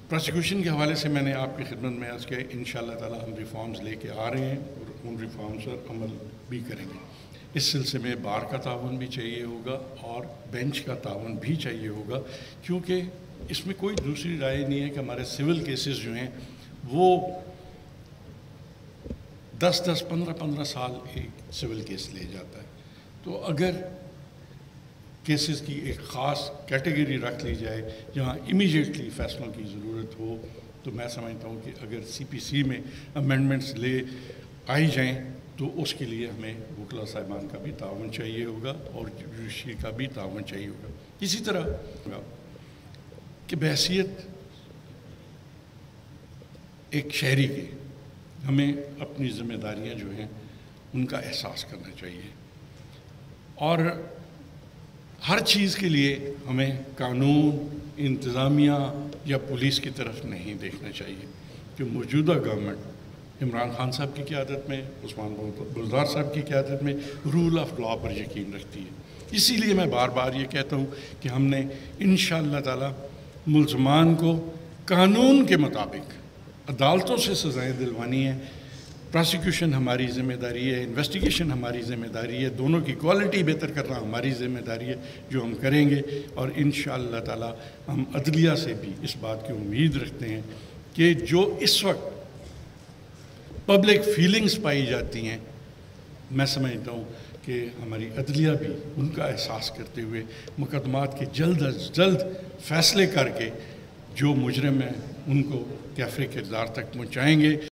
Prosecution کے حوالے سے میں نے آپ کی خدمت میں عرض کیا انشاءاللہ تعالی ہم ریفارمز لے کے آ رہے ہیں اور ان ریفارمز پر عمل بھی کریں گے۔ اس سلسلے میں بار کا تعاون بھی چاہیے ہوگا اور بینچ کا تعاون بھی چاہیے ہوگا، کیونکہ اس میں کوئی دوسری رائے نہیں ہے کہ ہمارے سول کیسز جو ہیں وہ 10 15 سال ایک سول کیس لے جاتا ہے۔ تو اگر کیسز کی ایک خاص کیٹیگری رکھ لی جائے جہاں امیجیٹلی فیصلوں کی ضرورت ہو، تو میں سمجھتا ہوں کہ اگر سی پی سی میں امینڈمنٹس لے آئی جائیں تو اس کے لیے ہمیں وکلا صاحبان کا بھی تعاون چاہیے ہوگا اور جوڈیشری کا بھی تعاون چاہیے ہوگا۔ اسی طرح کہ بحیثیت ایک شہری کے ہمیں اپنی ذمہ داریاں جو ہیں ان کا احساس کرنا چاہیے، اور ہر چیز کے لیے ہمیں قانون، انتظامیہ یا پولیس کی طرف نہیں دیکھنا چاہیے، کہ موجودہ گورنمنٹ عمران خان صاحب کی قیادت میں، عثمان بزدار صاحب کی قیادت میں رول آف لاء پر یقین رکھتی ہے۔ اسی لیے میں بار بار یہ کہتا ہوں کہ ہم نے انشاءاللہ تعالی ملزمان کو قانون کے مطابق عدالتوں سے سزائیں دلوانی ہیں۔ پروسیکیوشن ہماری ذمہ داری ہے، انویسٹیگیشن ہماری ذمہ داری ہے، دونوں کی کوالٹی بہتر کرنا ہماری ذمہ داری ہے جو ہم کریں گے، اور انشاءاللہ تعالی ہم عدلیہ سے بھی اس بات کی امید رکھتے ہیں کہ جو اس وقت پبلک فیلنگز پائی جاتی ہیں، میں سمجھتا ہوں کہ ہماری عدلیہ بھی ان کا احساس کرتے ہوئے مقدمات کے جلد از جلد فیصلے کر کے جو مجرم ہیں ان کو کیفر کردار تک پہنچائیں گے۔